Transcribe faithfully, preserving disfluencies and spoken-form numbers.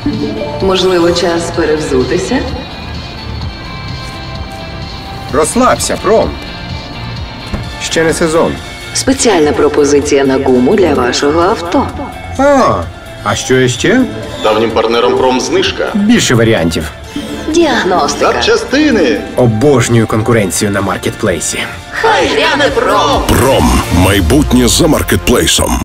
Можливо, час перевзутися? Розслабся, Пром. Ще не сезон. Спеціальна пропозиція на гуму для вашого авто. А, а що ще? Давнім партнером Пром знижка. Більше варіантів. Діагностика. Запчастини. Обожнюю конкуренцію на маркетплейсі. Хай гряне Пром! Пром. Майбутнє за маркетплейсом.